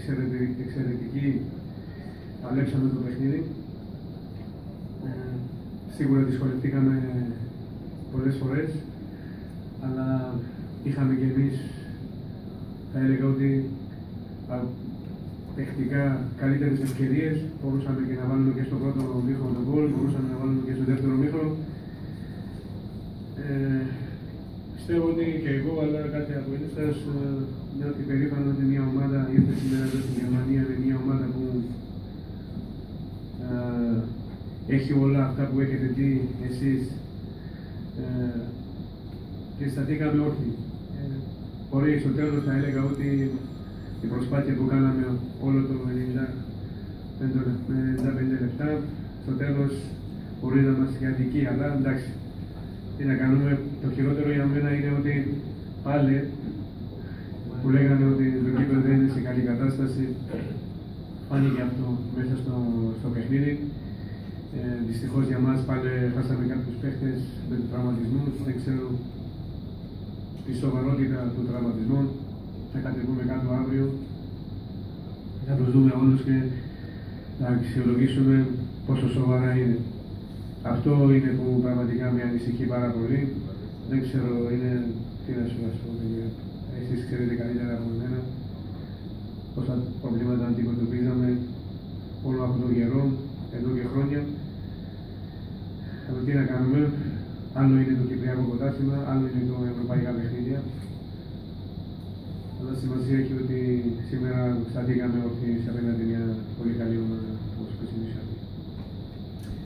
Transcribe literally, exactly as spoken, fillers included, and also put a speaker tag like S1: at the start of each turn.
S1: εξαιρετική. Παλέψαμε το παιχνίδι. Ε, σίγουρα δυσκολευτήκαμε πολλές φορές, αλλά είχαμε και εμείς, θα έλεγα ότι τεχνικά καλύτερες ευκαιρίες. Μπορούσαμε και να βάλουμε και στο πρώτο μήχρονο τον γκολ, μπορούσαμε να βάλουμε και στο δεύτερο μήχρονο. Ε, πιστεύω ότι και εγώ, αλλά κάτι από ένστας, νιώθει περήφανο ότι μια ομάδα ήρθε σήμερα εδώ στην Γερμανία, με μια ομάδα που ε, έχει όλα αυτά που έχετε δει εσείς ε, και σταθήκαμε όρθιοι. Ε, μπορεί στο τέλος θα έλεγα ότι η προσπάθεια που κάναμε όλο το ενενήντα πέντε λεπτά, στο τέλος μπορεί να μας κατοικεί, αλλά εντάξει, τι να κάνουμε. Το χειρότερο για μένα είναι ότι πάλι που λέγανε ότι το κήπεδο δεν είναι σε καλή κατάσταση, φάνηκε αυτό μέσα στο, στο παιχνίδι. Ε, δυστυχώς για μας πάλι χάσαμε κάποιους παίχτες με τους τραυματισμούς, δεν ξέρω τη σοβαρότητα των τραυματισμών. Θα κατεβούμε κάτω αύριο, θα τους δούμε όλους και θα αξιολογήσουμε πόσο σοβαρά είναι. Αυτό είναι που πραγματικά με ανησυχεί πάρα πολύ. Δεν ξέρω, είναι, τι να σου πω, εσείς ξέρετε καλύτερα από μένα πόσα προβλήματα αντιμετωπίζαμε όλο αυτόν τον καιρό, εδώ και χρόνια. Αλλά τι να κάνουμε, άλλο είναι το κυπριακό πρωτάθλημα, άλλο είναι το ευρωπαϊκά παιχνίδια. Αλλά σημασία έχει ότι σήμερα σταθήκαμε ότι σε απέναντι μια πολύ καλή ομάδα όπως το